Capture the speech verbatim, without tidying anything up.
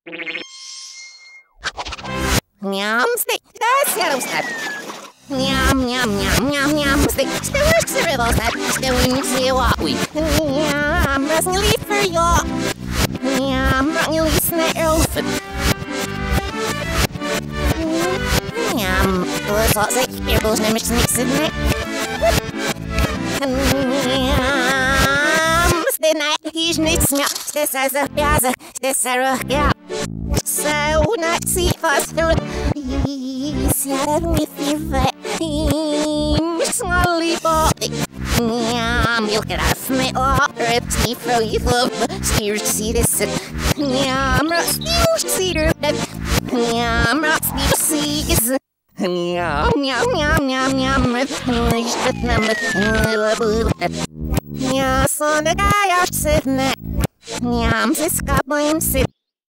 Ням, стей, да, серым степ. Ням, ням, ням, ням, ням, стей, стелыш, серым степ, стелым, силауи. Ням, разнили ферьё. Ням, ранили снейлфет. Ням, лысосы, ирбус, немеш, сниксидне. Ням, стена, хижный смя, стесаза, пяза, стесарах, гяб. So not see faster. Sierra with your vein, smally body. Yum, you'll get off me or rips me from you love. Steers see this. Yum, rust you cedar. Yum, rust you seas. Yum, yum, yum, yum, yum. Leash the number. Yum, son the guy are sitting there. Yum, this goblin sit.